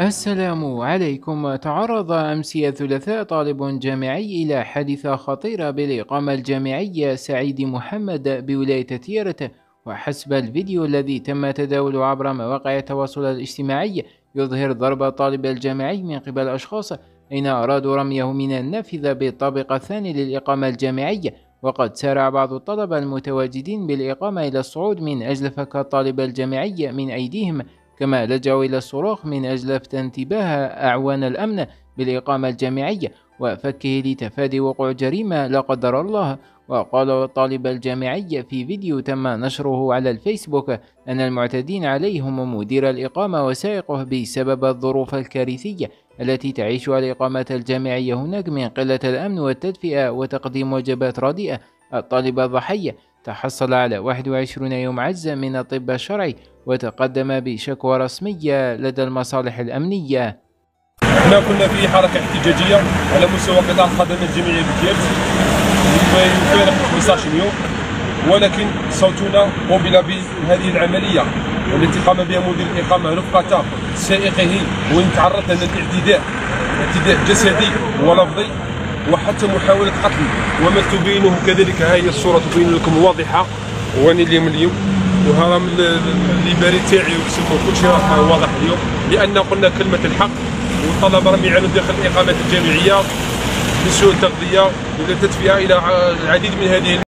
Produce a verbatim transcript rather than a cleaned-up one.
السلام عليكم. تعرض أمس الثلاثاء طالب جامعي إلى حادثة خطيرة بالإقامة الجامعية سعيد محمد بولاية تيرت. وحسب الفيديو الذي تم تداوله عبر مواقع التواصل الاجتماعي يظهر ضرب الطالب الجامعي من قبل أشخاص حين أرادوا رميه من النافذة بالطابق الثاني للإقامة الجامعية. وقد سارع بعض الطلبة المتواجدين بالإقامة إلى الصعود من أجل فك الطالب الجامعي من أيديهم، كما لجأوا إلى الصراخ من أجل لفت انتباه أعوان الأمن بالإقامة الجامعية وفكه لتفادي وقوع جريمة لا قدر الله. وقال الطالب الجامعي في فيديو تم نشره على الفيسبوك أن المعتدين عليه هم مدير الإقامة وسائقه بسبب الظروف الكارثية التي تعيشها الإقامة الجامعية هناك من قلة الأمن والتدفئة وتقديم وجبات رديئة. الطالب الضحية تحصل على واحد وعشرين يوم عجز من الطب الشرعي وتقدم بشكوى رسمية لدى المصالح الأمنية. احنا كنا في حركة احتجاجية على مستوى قطاع الخدمات الجامعية بتيرت يفارق خمسة عشر يوم، ولكن صوتنا قوبل بهذه العملية التي قام بها مدير الإقامة رفقة سائقه، وإن تعرض لنا الاعتداء اعتداء جسدي ولفظي وحتى محاولة قتل، وما تبينه كذلك. هذه الصورة تبين لكم واضحة، واني اليوم اليوم وهذا من الليباري تاعي وكسبوا كل شيء واضح اليوم، لأن قلنا كلمة الحق والطلب رمي عنه داخل الإقامة الجامعية بسوء التغذية إلى التدفئة إلى العديد من هذه